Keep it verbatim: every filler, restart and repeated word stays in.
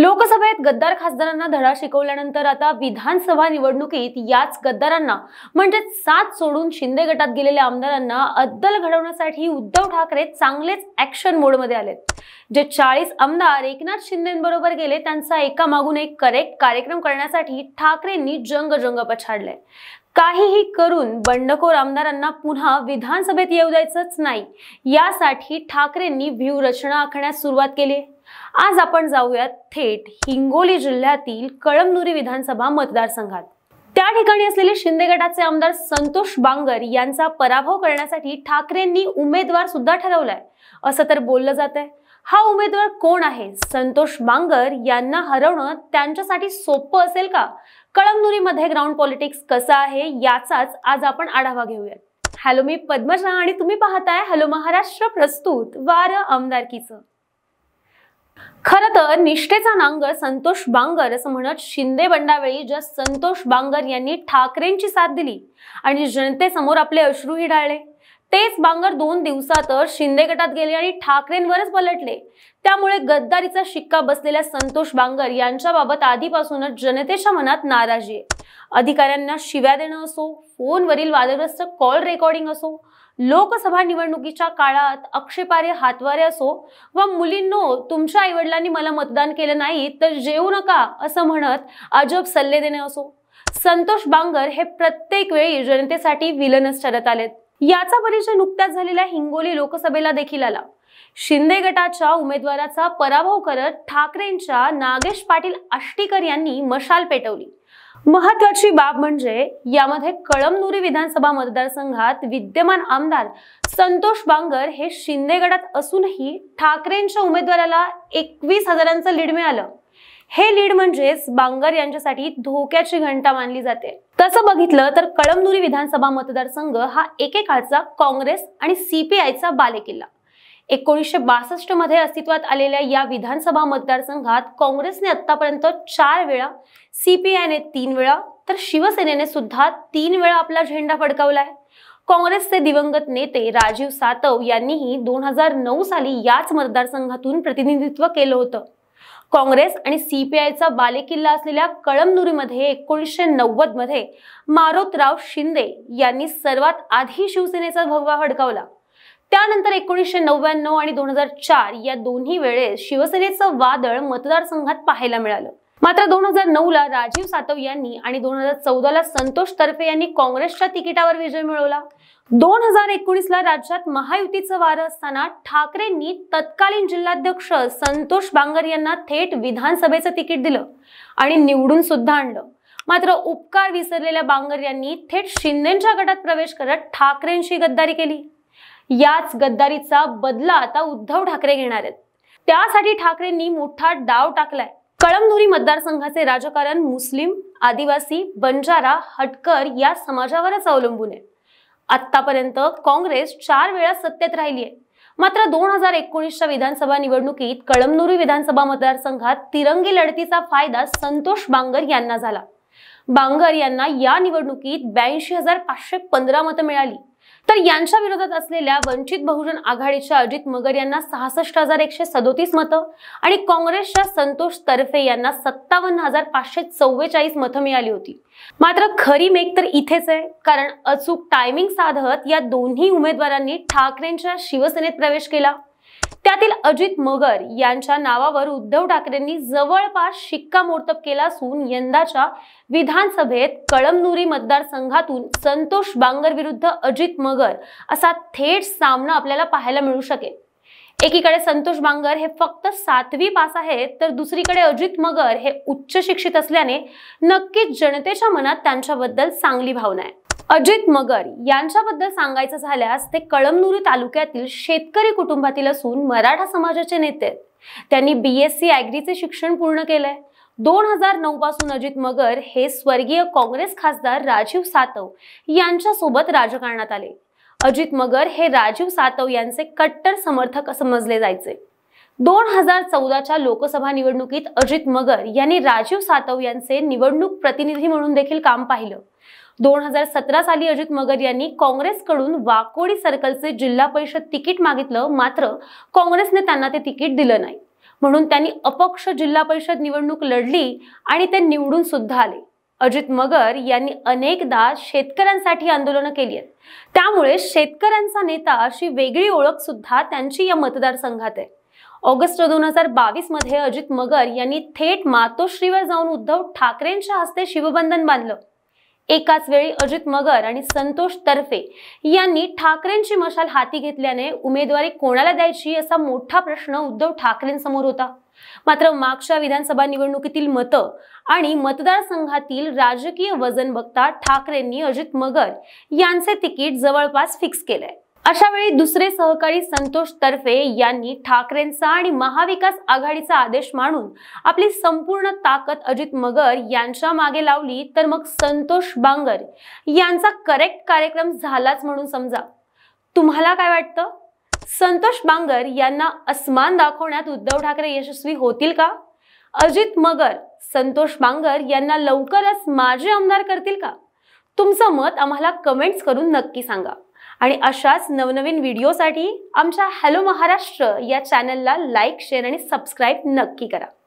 लोकसभेत गद्दार खासदारांना धडा शिकवल्यानंतर आता विधानसभा निवडणुकीत याच गद्दारांना म्हणजे साथ सोडून शिंदे गटात गेलेल्या आमदारांना अद्दल घडवण्यासाठी उद्धव ठाकरे चांगलेच ऍक्शन मोडमध्ये आलेत। जे चाळीस आमदार एकनाथ शिंदेंबरोबर गेले त्यांचा एका मागून एक करेक्ट कार्यक्रम करण्यासाठी ठाकरेंनी जंग जंग पछाडले। काहीही करून बंडखोर आमदारांना पुन्हा विधानसभेत येऊ द्यायचंच नाही यासाठी ठाकरेंनी व्यूहरचना आखण्यास सुरुवात केली। आज आपण जाऊयात थेट हिंगोली जिल्ह्यातील कळमनुरी विधानसभा मतदारसंघात। त्या ठिकाणी असलेले शिंदे गटाचे आमदार संतोष बांगर यांचा पराभव करण्यासाठी ठाकरेंनी उमेदवार सुद्धा ठरवलाय असं तर बोललं जातंय। हा उमेदवार कोण आहे? संतोष बांगर यांना हरवणं त्यांच्यासाठी सोपं असेल का? कळमनुरीमध्ये ग्राउंड पॉलिटिक्स कसं आहे याचाच आज आपण आढावा घेऊयात। हॅलो, मी पद्मजा आणि तुम्ही पाहताय हॅलो महाराष्ट्र, प्रस्तुत वारं आमदारकीचं। खरं तर निष्ठेचा नांगर संतोष बांगर असं म्हणत शिंदे बंडावेळी ज्या संतोष बांगर यांनी ठाकरेंची साथ दिली आणि जनतेसमोर आपले अश्रूही ढाळले, तेच बांगर दोन दिवसातच शिंदे गटात गेले आणि ठाकरेंवरच पलटले। त्यामुळे गद्दारीचा शिक्का बसलेल्या संतोष बांगर यांच्याबाबत आधीपासूनच जनतेच्या मनात नाराजी आहे। अधिकाऱ्यांना शिव्या देणं असो, फोनवरील वादग्रस्त कॉल रेकॉर्डिंग असो, लोकसभा निवडणुकीच्या काळात आक्षेपार्ह हातवारे असो व मुलींनो तुमच्या आईवडिलांनी मला मतदान केलं नाही तर जेवू नका असं म्हणत अजब सल्ले देणे असो, संतोष बांगर हे प्रत्येक वेळी जनतेसाठी विलनच ठरत आलेत। याचा परिचय नुकत्याच झालेल्या हिंगोली लोकसभेला देखील आला। शिंदे गटाच्या उमेदवाराचा पराभव करत ठाकरेंच्या नागेश पाटील आष्टीकर यांनी मशाल पेटवली। महत्वाची बाब म्हणजे यामध्ये कळमनुरी विधानसभा मतदारसंघात विद्यमान आमदार संतोष बांगर हे शिंदे गटात असूनही ठाकरेंच्या उमेदवाराला एकवीस हजारांचं लीड मिळालं। हे लीड म्हणजेच बांगर यांच्यासाठी धोक्याची घंटा मानली जाते। तसं बघितलं तर कळमनुरी विधानसभा मतदारसंघ हा एकेकाळचा काँग्रेस आणि सीपीआयचा बालेकिल्ला। एकोणीसशे बासष्ट मध्ये अस्तित्वात आलेल्या या विधानसभा मतदारसंघात काँग्रेसने आतापर्यंत चार वेळा, सीपीआयने तीन वेळा तर शिवसेनेने सुद्धा तीन वेळा आपला झेंडा फडकावलाय। काँग्रेसचे दिवंगत नेते राजीव सातव यांनीही दोन हजार नऊ साली याच मतदारसंघातून प्रतिनिधित्व केलं होतं। काँग्रेस आणि सीपीआयचा बालेकिल्ला असलेल्या कळमनुरीमध्ये एकोणीसशे नव्वद मध्ये मारोतराव शिंदे यांनी सर्वात आधी शिवसेनेचा भगवा फडकावला। त्यानंतर एकोणीसशे नव्याण्णव आणि दोन हजार चार या दोन्ही वेळेस शिवसेनेचं वादळ मतदारसंघात पाहायला मिळालं। मात्र दोन हजार नऊ ला राजीव सातव यांनी आणि दोन हजार चौदा ला संतोष तर्फे यांनी काँग्रेसच्या तिकिटावर विजय मिळवला। दोन हजार एकोणीस ला राज्यात महायुतीचं वारं असताना ठाकरेंनी तत्कालीन जिल्हाध्यक्ष संतोष बांगर यांना थेट विधानसभेचं तिकीट दिलं आणि निवडून सुद्धा आणलं। मात्र उपकार विसरलेल्या बांगर यांनी थेट शिंदेच्या गटात प्रवेश करत ठाकरेंशी गद्दारी केली। याच गद्दारीचा बदला आता उद्धव ठाकरे घेणार आहेत। त्यासाठी ठाकरेंनी मोठा डाव टाकलाय। कळमनुरी मतदारसंघाचे राजकारण मुस्लिम, आदिवासी, बंजारा, हटकर या समाजावरच अवलंबून आहे। आतापर्यंत काँग्रेस चार वेळा सत्तेत राहिली आहे। मात्र दोन हजार एकोणीसच्या विधानसभा निवडणुकीत कळमनुरी विधानसभा मतदारसंघात तिरंगी लढतीचा फायदा संतोष बांगर यांना झाला। बांगर यांना या निवडणुकीत ब्याऐंशी हजार पाचशे पंधरा मतं मिळाली, तर यांच्या विरोधात असलेल्या वंचित बहुजन आघाडीच्या अजित मगर यांना सहासष्ट हजार एकशे सदोतीस मतं आणि काँग्रेसच्या संतोष तर्फे यांना सत्तावन्न हजार पाचशे चव्वेचाळीस मतं मिळाली होती। मात्र खरी मेघ तर इथेच आहे, कारण अचूक टायमिंग साधत या दोन्ही उमेदवारांनी ठाकरेंच्या शिवसेनेत प्रवेश केला। त्यातील अजित मगर यांच्या नावावर उद्धव ठाकरेंनी जवळपास शिक्कामोर्तब केला असून यंदाच्या विधानसभेत कळमनुरी मतदारसंघातून संतोष बांगर विरुद्ध अजित मगर असा थेट सामना आपल्याला पाहायला मिळू शकेल। एकीकडे संतोष बांगर हे फक्त सातवी पास आहेत, तर दुसरीकडे अजित मगर हे उच्च शिक्षित असल्याने नक्कीच जनतेच्या मनात त्यांच्याबद्दल चांगली भावना आहे। अजित मगर यांच्याबद्दल सांगायचं झाल्यास ते कळमनुरी तालुक्यातील शेतकरी कुटुंबातील असून मराठा समाजाचे नेते आहेत। त्यांनी बीएससी ॲग्रीचे शिक्षण पूर्ण केलंय। दोन हजार नऊ पासून अजित मगर हे स्वर्गीय काँग्रेस खासदार राजीव सातव यांच्यासोबत राजकारणात आले। अजित मगर हे राजीव सातव यांचे कट्टर समर्थक समजले जायचे। दोन हजार चौदाच्या लोकसभा निवडणुकीत अजित मगर यांनी राजीव सातव यांचे निवडणूक प्रतिनिधी म्हणून देखील काम पाहिलं। दोन हजार सतरा साली अजित मगर यांनी काँग्रेसकडून वाकोडी सर्कलचे जिल्हा परिषद तिकीट मागितलं, मात्र काँग्रेसने त्यांना ते तिकीट दिलं नाही। म्हणून त्यांनी अपक्ष जिल्हा परिषद निवडणूक लढली आणि ते निवडून सुद्धा आले. अजित मगर यांनी अनेकदा शेतकऱ्यांसाठी आंदोलनं केली आहेत, त्यामुळे शेतकऱ्यांचा नेता अशी वेगळी ओळख सुद्धा त्यांची या मतदारसंघात आहे. ऑगस्ट दोन हजार बावीस मध्ये अजित मगर यांनी थेट मातोश्रीवर जाऊन उद्धव ठाकरेंच्या हस्ते शिवबंधन बांधलं. एकाच वेळी अजित मगर आणि संतोष तर्फे यांनी ठाकरेंची मशाल हाती घेतल्याने उमेदवारी कोणाला द्यायची असा मोठा प्रश्न उद्धव ठाकरेंसमोर होता. मात्र मागच्या विधानसभा निवडणुकीतील मतं आणि मतदारसंघातील राजकीय वजन बघता ठाकरेंनी अजित मगर यांचे तिकीट जवळपास फिक्स केलंय. अशा वेळी दुसरे सहकारी संतोष तर्फे यांनी ठाकरेंचा आणि महाविकास आघाडीचा आदेश मानून आपली संपूर्ण ताकद अजित मगर यांच्या मागे लावली, तर मग संतोष बांगर यांचा करेक्ट कार्यक्रम झालाच म्हणून समजा. तुम्हाला काय वाटतं? संतोष बांगर यांना अस्मान दाखवण्यात उद्धव ठाकरे यशस्वी होतील का? अजित मगर संतोष बांगर यांना लवकरच माजी आमदार करतील का? तुमचं मत आम्हाला कमेंट्स करून नक्की सांगा. आणि अशाच नवनवीन व्हिडिओसाठी आमच्या हॅलो महाराष्ट्र या चॅनलला लाईक, शेअर आणि सबस्क्राईब नक्की करा.